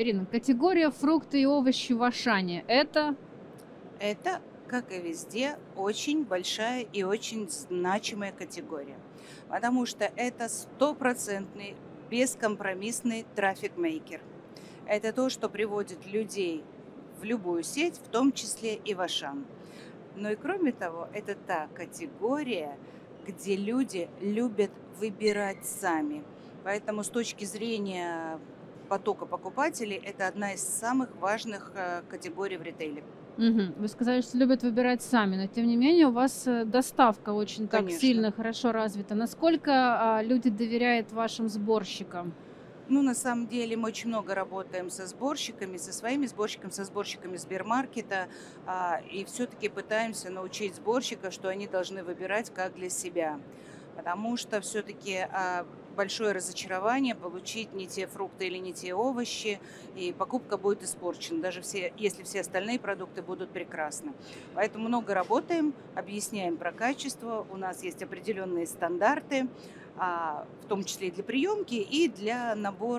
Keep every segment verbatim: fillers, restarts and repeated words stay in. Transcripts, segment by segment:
Ирина, категория фрукты и овощи в Ашане — это? Это, как и везде, очень большая и очень значимая категория, потому что это стопроцентный бескомпромиссный трафик-мейкер. Это то, что приводит людей в любую сеть, в том числе и в Ашан. Но и кроме того, это та категория, где люди любят выбирать сами. Поэтому с точки зрения потока покупателей это одна из самых важных э, категорий в ритейле. Мгм. Вы сказали, что любят выбирать сами, но тем не менее у вас э, доставка очень так Конечно. сильно, хорошо развита. Насколько а, люди доверяют вашим сборщикам? Ну, на самом деле мы очень много работаем со сборщиками, со своими сборщиками, со сборщиками Сбермаркета, а, и все-таки пытаемся научить сборщика, что они должны выбирать как для себя. Потому что все-таки большое разочарование получить не те фрукты или не те овощи, и покупка будет испорчена, даже все, если все остальные продукты будут прекрасны. Поэтому много работаем, объясняем про качество, у нас есть определенные стандарты, а, в том числе и для приемки, и для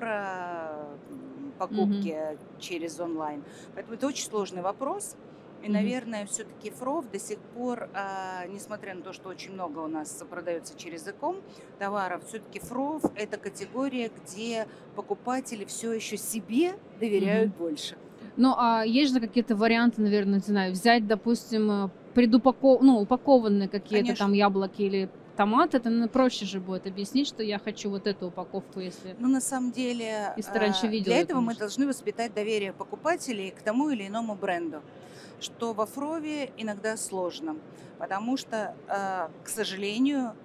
набора м, Мгм. покупки через онлайн. Поэтому это очень сложный вопрос. И, Мгм. наверное, все-таки фров до сих пор, а, несмотря на то, что очень много у нас продается через иком товаров, все-таки фров — это категория, где покупатели все еще себе доверяют Мгм. больше. Ну, а есть же какие-то варианты, наверное, не знаю, взять, допустим, э, предупако ну, упакованные какие-то там Конечно. яблоки или томаты. Это, ну, проще же будет объяснить, что я хочу вот эту упаковку, если Но на самом деле если ты раньше а, видела для её, этого мы конечно. должны воспитать доверие покупателей к тому или иному бренду, что во фрове иногда сложно, потому что, а, к сожалению,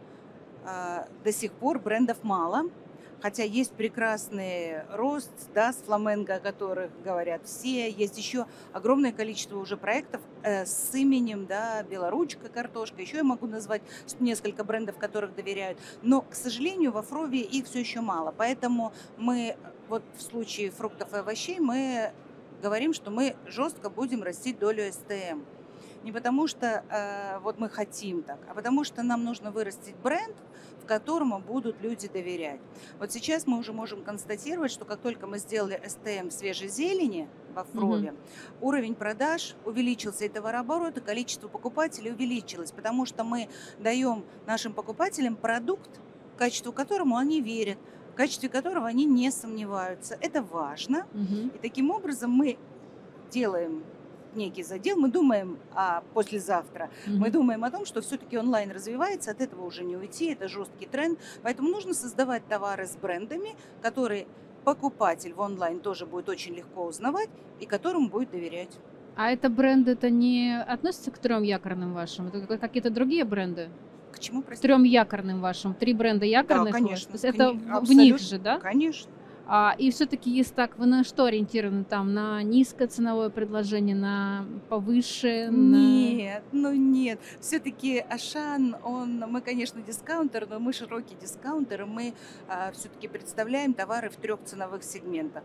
а, до сих пор брендов мало, хотя есть прекрасный рост, да, с фламенго, о которых говорят все. Есть еще огромное количество уже проектов э, с именем, да, белоручка, картошка. Еще я могу назвать с- несколько брендов, которых доверяют. Но, к сожалению, во Фрове их все еще мало. Поэтому мы, э, вот в случае фруктов и овощей, мы говорим, что мы жестко будем растить долю эс тэ эм. Не потому что э, вот мы хотим так, а потому что нам нужно вырастить бренд, в которому будут люди доверять. Вот сейчас мы уже можем констатировать, что как только мы сделали эс тэ эм свежей зелени во Мгм. Фрове, уровень продаж увеличился, и товарооборот, и количество покупателей увеличилось, потому что мы даем нашим покупателям продукт, качеству которому они верят, в качестве которого они не сомневаются. Это важно. Мгм. И таким образом мы делаем некий задел, мы думаем о послезавтра, мы Мгм. думаем о том, что все-таки онлайн развивается, от этого уже не уйти, это жесткий тренд, поэтому нужно создавать товары с брендами, которые покупатель в онлайн тоже будет очень легко узнавать и которому будет доверять. А это бренды, это не относится к трем якорным вашим? Это ка какие-то другие бренды? К чему, К простите? трем якорным вашим? Три бренда Да, якорных у вас? То конечно, есть это коне- в в них абсолютно, же, да? конечно. А, и все таки есть так, вы на что ориентированы там? На низкое ценовое предложение, на повыше, на Нет, ну нет. Все-таки Ашан, он, мы, конечно, дискаунтер, но мы широкий дискаунтер, и мы все-таки представляем товары в трех ценовых сегментах.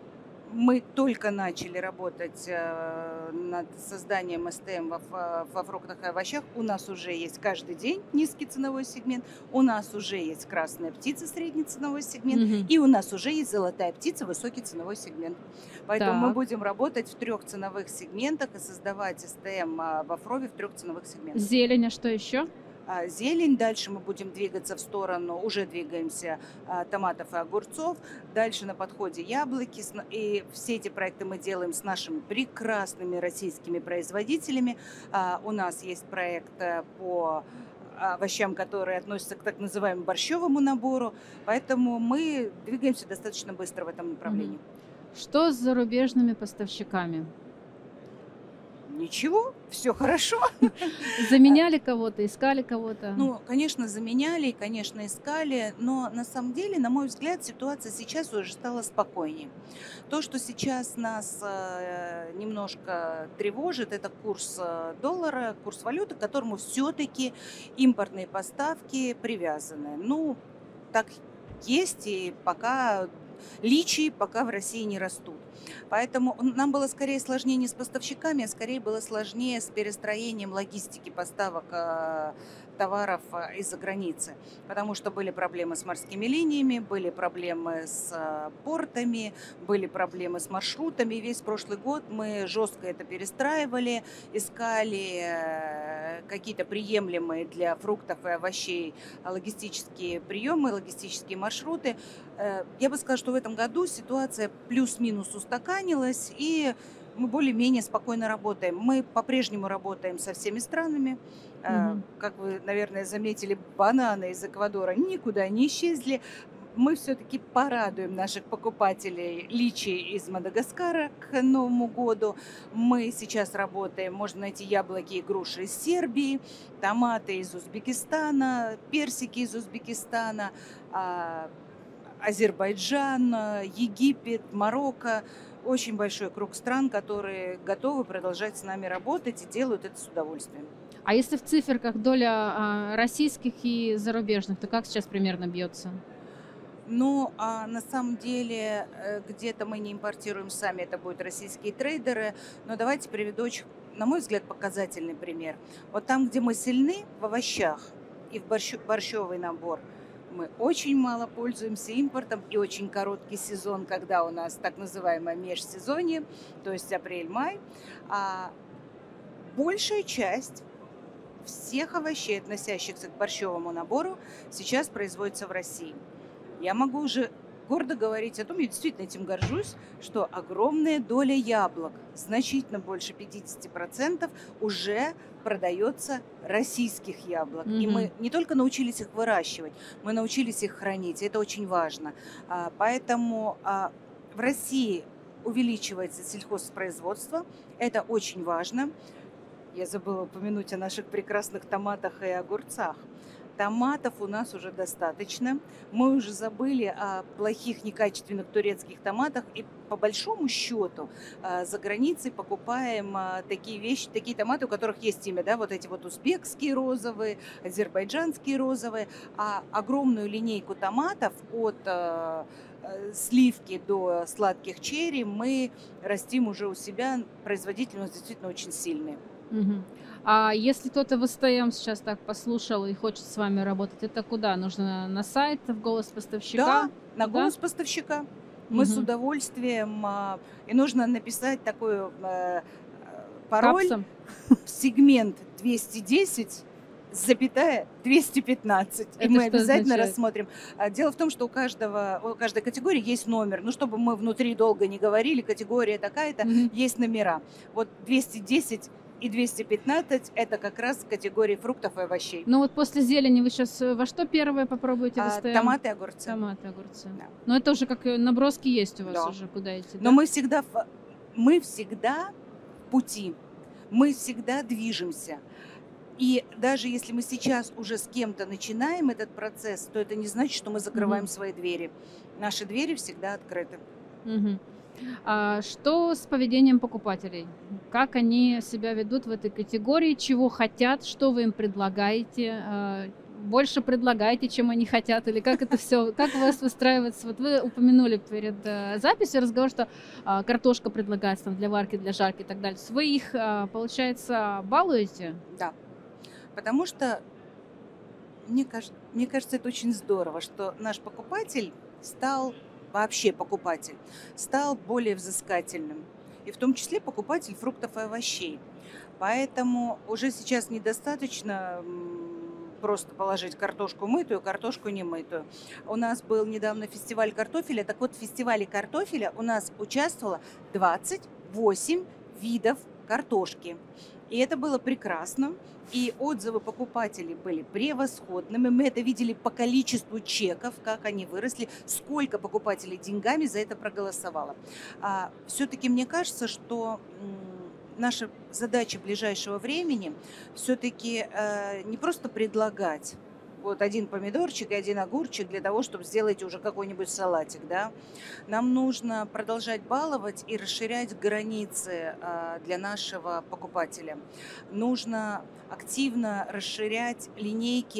Мы только начали работать э, над созданием эс тэ эм во, фа- во фруктах и овощах. У нас уже есть каждый день низкий ценовой сегмент, у нас уже есть красная птица, средний ценовой сегмент, Мгм. и у нас уже есть золотая птица, высокий ценовой сегмент. Поэтому мы Так. будем работать в трех ценовых сегментах и создавать эс тэ эм а, во Фрове в трех ценовых сегментах. Зелень, а что еще? А, зелень, дальше мы будем двигаться в сторону, уже двигаемся, а, томатов и огурцов, дальше на подходе яблоки, с на- и все эти проекты мы делаем с нашими прекрасными российскими производителями. А, у нас есть проект э, по овощам, которые относятся к так называемому борщевому набору, поэтому мы двигаемся достаточно быстро в этом Мгм. направлении. Что с зарубежными поставщиками? Ничего, все хорошо. Заменяли кого-то, искали кого-то? Ну, конечно, заменяли, конечно, искали, но на самом деле, на мой взгляд, ситуация сейчас уже стала спокойнее. То, что сейчас нас э, немножко тревожит, это курс э, доллара, курс валюты, к которому все-таки импортные поставки привязаны. Ну, так есть, и пока личии пока в России не растут. Поэтому нам было скорее сложнее не с поставщиками, а скорее было сложнее с перестроением логистики поставок товаров из-за границы, потому что были проблемы с морскими линиями, были проблемы с портами, были проблемы с маршрутами. Весь прошлый год мы жестко это перестраивали, искали какие-то приемлемые для фруктов и овощей логистические приемы, логистические маршруты. Я бы сказала, что в этом году ситуация плюс-минус устаканилась, и мы более-менее спокойно работаем. Мы по-прежнему работаем со всеми странами. Mm-hmm. Как вы, наверное, заметили, бананы из Эквадора никуда не исчезли. Мы все-таки порадуем наших покупателей личи из Мадагаскара к Новому году. Мы сейчас работаем, можно найти яблоки и груши из Сербии, томаты из Узбекистана, персики из Узбекистана, Азербайджан, Египет, Марокко. Очень большой круг стран, которые готовы продолжать с нами работать и делают это с удовольствием. А если в циферках доля а, российских и зарубежных, то как сейчас примерно бьется? Ну, а на самом деле, где-то мы не импортируем сами, это будут российские трейдеры. Но давайте приведу очень, на мой взгляд, показательный пример. Вот там, где мы сильны в овощах и в борщу, борщевый набор, мы очень мало пользуемся импортом, и очень короткий сезон, когда у нас так называемое межсезонье, то есть апрель-май. А большая часть всех овощей, относящихся к борщевому набору, сейчас производится в России. Я могу уже гордо говорить о том, я действительно этим горжусь, что огромная доля яблок, значительно больше пятьдесят процентов, уже продается российских яблок. Mm-hmm. И мы не только научились их выращивать, мы научились их хранить. Это очень важно. Поэтому в России увеличивается сельхозпроизводство. Это очень важно. Я забыла упомянуть о наших прекрасных томатах и огурцах. Томатов у нас уже достаточно. Мы уже забыли о плохих, некачественных турецких томатах. И по большому счету за границей покупаем такие вещи, такие томаты, у которых есть имя, да, вот эти вот узбекские розовые, азербайджанские розовые. А огромную линейку томатов от сливки до сладких черри мы растим уже у себя. Производительность действительно очень сильная. Угу. А если кто-то в СТМ сейчас так послушал и хочет с вами работать, это куда? Нужно на сайт, в голос поставщика? Да, на голос поставщика. Мы угу. с удовольствием. И нужно написать такой э, пароль, Капсом. Сегмент двести десять, запятая двести пятнадцать. И мы обязательно означает? рассмотрим. Дело в том, что у каждого, у каждой категории есть номер. Ну, чтобы мы внутри долго не говорили, категория такая-то, угу. есть номера. Вот двести десять и двести пятнадцать – это как раз категории фруктов и овощей. Ну вот после зелени вы сейчас во что первое попробуете? А, томаты и огурцы. Томаты и огурцы. Да. Но это уже как наброски есть у вас да. уже, куда идти, Но да? мы всегда, мы всегда в пути, мы всегда движемся. И даже если мы сейчас уже с кем-то начинаем этот процесс, то это не значит, что мы закрываем угу. свои двери. Наши двери всегда открыты. Угу. А что с поведением покупателей? Как они себя ведут в этой категории? Чего хотят? Что вы им предлагаете? Больше предлагаете, чем они хотят? Или как это все? Как у вас выстраивается? Вот вы упомянули перед записью разговор, что картошка предлагается для варки, для жарки и так далее. Вы их, получается, балуете? Да. Потому что мне кажется, мне кажется, это очень здорово, что наш покупатель стал, вообще покупатель, стал более взыскательным. И в том числе покупатель фруктов и овощей. Поэтому уже сейчас недостаточно просто положить картошку мытую, картошку не мытую. У нас был недавно фестиваль картофеля. Так вот, в фестивале картофеля у нас участвовало двадцать восемь видов картошки. И это было прекрасно. И отзывы покупателей были превосходными. Мы это видели по количеству чеков, как они выросли, сколько покупателей деньгами за это проголосовало. А, все-таки мне кажется, что м, наша задача ближайшего времени все-таки э, не просто предлагать вот один помидорчик и один огурчик для того, чтобы сделать уже какой-нибудь салатик, да. Нам нужно продолжать баловать и расширять границы а, для нашего покупателя. Нужно активно расширять линейки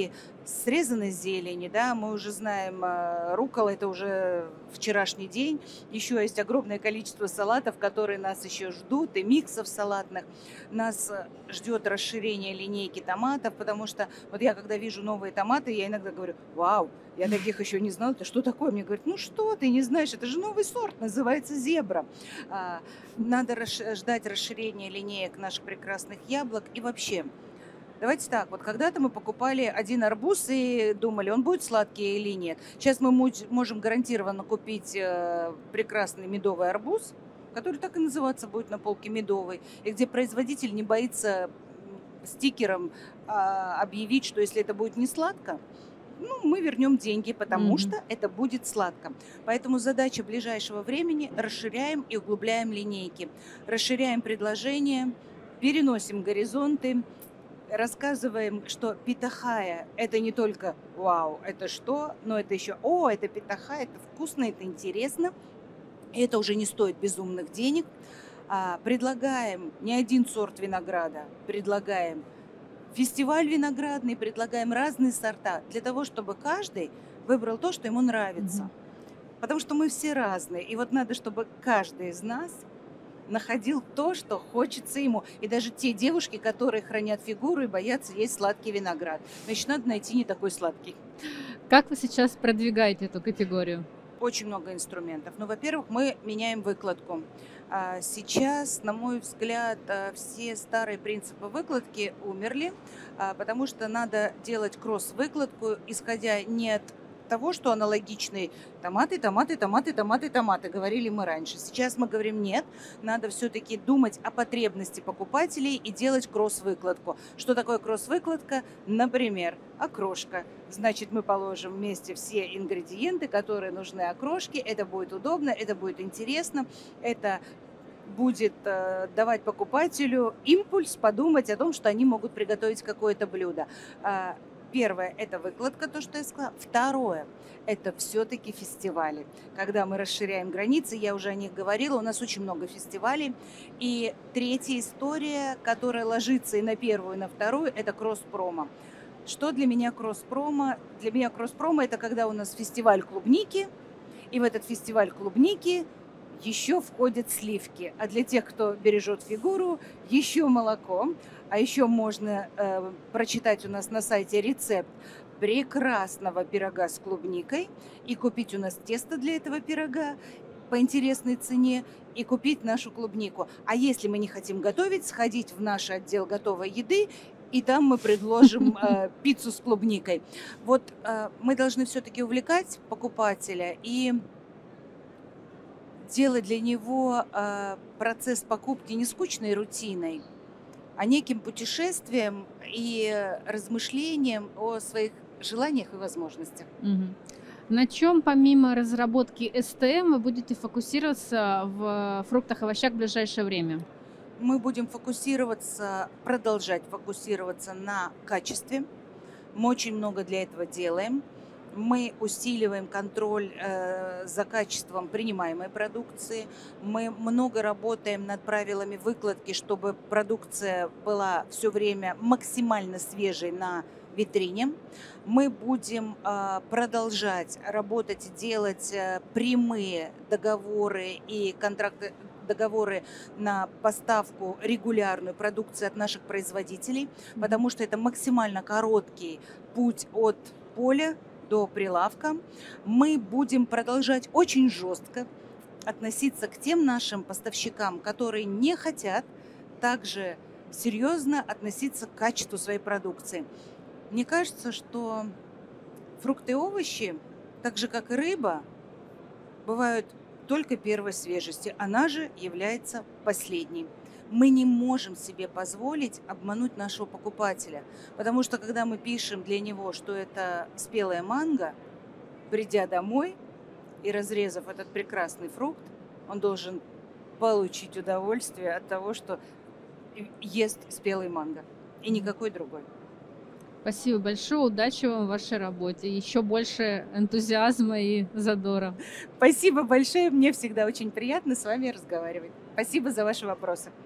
срезанной зелени, да, мы уже знаем, э, руккола — это уже вчерашний день. Еще есть огромное количество салатов, которые нас еще ждут, и миксов салатных. Нас э, ждет расширение линейки томатов, потому что вот я, когда вижу новые томаты, я иногда говорю: вау, я таких еще не знала, это что такое? Мне говорят: ну что ты не знаешь, это же новый сорт, называется зебра. А, Надо расш- ждать расширения линеек наших прекрасных яблок. И вообще, давайте так, вот когда-то мы покупали один арбуз и думали, он будет сладкий или нет. Сейчас мы муж- можем гарантированно купить э, прекрасный медовый арбуз, который так и называться будет на полке медовый, и где производитель не боится м, стикером а, объявить, что если это будет не сладко, ну, мы вернем деньги, потому Мгм. что это будет сладко. Поэтому задача ближайшего времени — расширяем и углубляем линейки, расширяем предложения, переносим горизонты, рассказываем, что питахая — это не только вау, это что, но это еще о, это питахая, это вкусно, это интересно, и это уже не стоит безумных денег. А, предлагаем не один сорт винограда, предлагаем фестиваль виноградный, предлагаем разные сорта для того, чтобы каждый выбрал то, что ему нравится. Мгм. Потому что мы все разные, и вот надо, чтобы каждый из нас находил то, что хочется ему. И даже те девушки, которые хранят фигуру и боятся есть сладкий виноград. Значит, надо найти не такой сладкий. Как вы сейчас продвигаете эту категорию? Очень много инструментов. Ну, во-первых, мы меняем выкладку. А, Сейчас, на мой взгляд, а, все старые принципы выкладки умерли, а, потому что надо делать кросс-выкладку, исходя не от того, что аналогичный томаты, томаты, томаты, томаты, томаты, говорили мы раньше. Сейчас мы говорим нет, надо все-таки думать о потребности покупателей и делать кросс-выкладку. Что такое кросс-выкладка? Например, окрошка. Значит, мы положим вместе все ингредиенты, которые нужны окрошке. Это будет удобно, это будет интересно, это будет э, давать покупателю импульс подумать о том, что они могут приготовить какое-то блюдо. А, Первое — это выкладка, то, что я сказала. Второе — это все-таки фестивали. Когда мы расширяем границы, я уже о них говорила, у нас очень много фестивалей. И третья история, которая ложится и на первую, и на вторую, это кросс-промо. Что для меня кросс-промо? Для меня кросс-промо — это когда у нас фестиваль клубники, и в этот фестиваль клубники еще входят сливки. А для тех, кто бережет фигуру, еще молоко. А еще можно э, прочитать у нас на сайте рецепт прекрасного пирога с клубникой и купить у нас тесто для этого пирога по интересной цене и купить нашу клубнику. А если мы не хотим готовить, сходить в наш отдел готовой еды, и там мы предложим э, пиццу с клубникой. Вот э, мы должны все-таки увлекать покупателя и делать для него э, процесс покупки не скучной рутиной, а неким путешествием и размышлением о своих желаниях и возможностях. Мгм. На чем помимо разработки эс тэ эм вы будете фокусироваться в фруктах и овощах в ближайшее время? Мы будем фокусироваться, продолжать фокусироваться на качестве. Мы очень много для этого делаем. Мы усиливаем контроль э, за качеством принимаемой продукции. Мы много работаем над правилами выкладки, чтобы продукция была все время максимально свежей на витрине. Мы будем э, продолжать работать и делать э, прямые договоры и контракты, договоры на поставку регулярной продукции от наших производителей, Мгм. потому что это максимально короткий путь от поля до прилавка. Мы будем продолжать очень жестко относиться к тем нашим поставщикам, которые не хотят также серьезно относиться к качеству своей продукции. Мне кажется, что фрукты и овощи, так же как и рыба, бывают только первой свежести. Она же является последней. Мы не можем себе позволить обмануть нашего покупателя, потому что когда мы пишем для него, что это спелая манго, придя домой и разрезав этот прекрасный фрукт, он должен получить удовольствие от того, что ест спелый манго, и Мгм. никакой другой. Спасибо большое, удачи вам в вашей работе, еще больше энтузиазма и задора. Спасибо большое, мне всегда очень приятно с вами разговаривать. Спасибо за ваши вопросы.